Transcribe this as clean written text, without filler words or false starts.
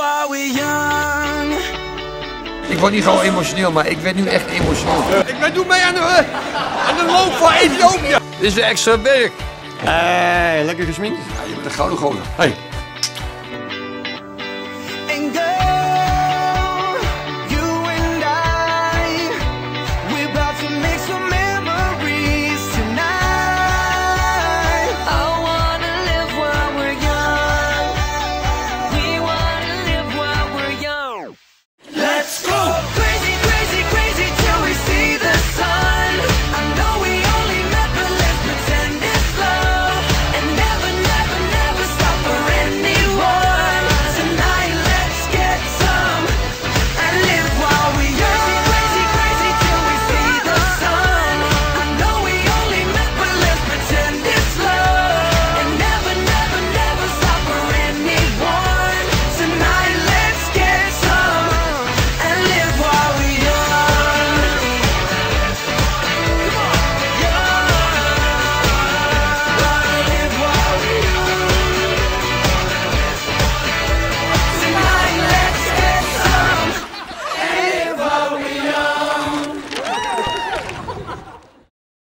are we young. Ik word niet gewoon emotioneel, maar ik werd nu echt emotioneel. Ik ben nu mee aan de loop van Ethiopië. Dit is weer extra werk. Lekker gesminkt. Ja, je bent een gouden gozer. Hey. And girl,